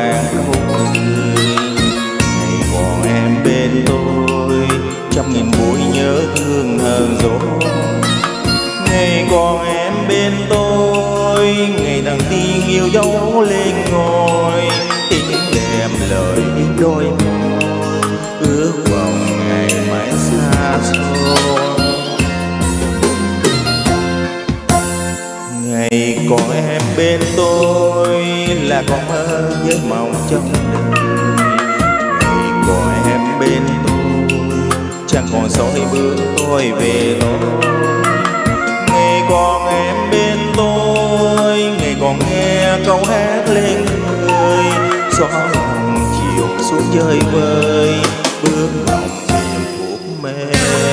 vàng câu cười. Ngày còn em bên tôi, trăm nghìn buổi nhớ thương hờn dỗi. Ngày còn em bên tôi, ngày thằng tiên yêu dấu lên ngôi. Tiếng đệm lời in đôi môi, ước vọng ngày mãi xa xôi. Ngày còn em bên tôi là con mơ với mộng trong đời. Ngày còn em bên tôi chẳng còn soi bước tôi về lối. Ngày còn em bên tôi, ngày còn nghe câu hát lên khơi. Gió lòng chiều xuống chơi vơi, bước lòng tìm phút mê.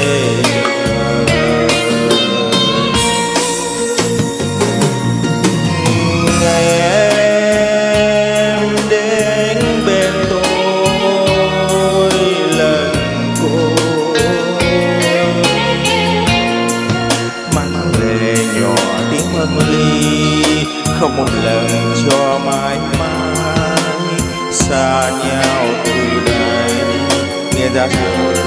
Không một lần cho mãi mãi xa nhau từ đây, nghe ra đời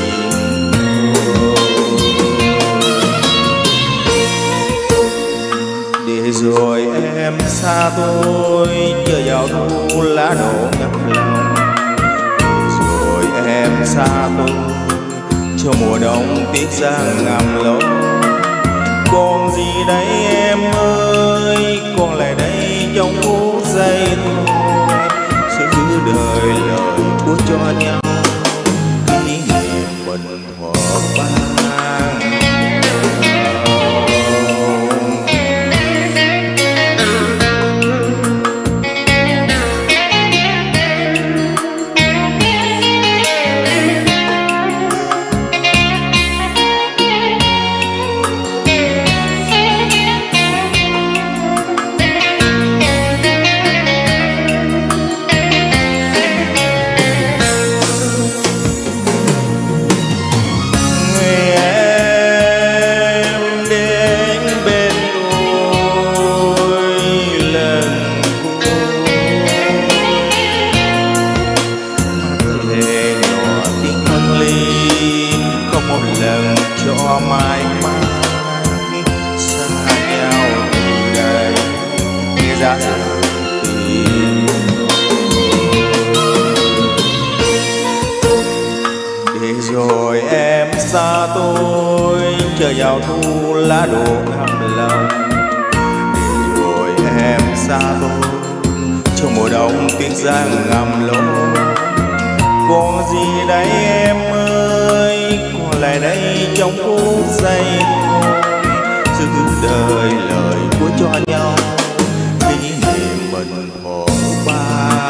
để rồi em xa tôi, chờ vào thu lá đổ ngập lòng. Để rồi em xa tôi, cho mùa đông tiếc giang ngầm lối. Còn gì đây em ơi, còn lại đây trong phút giây thôi. Giữ đời lời của cho nhau, kỷ niệm mình thuở ban. Cho mãi mãi xa nhau từ đây, nghe ra đời tìm. Để rồi em xa tôi, chờ vào thu lá đổ ngập lòng. Để rồi em xa tôi, cho mùa đông tiếng giang ngầm lối. Còn gì đây em ơi, còn lại đây trong phút giây thôi. Giữ đời lời của cho nhau, kỷ niệm mình thuở ban.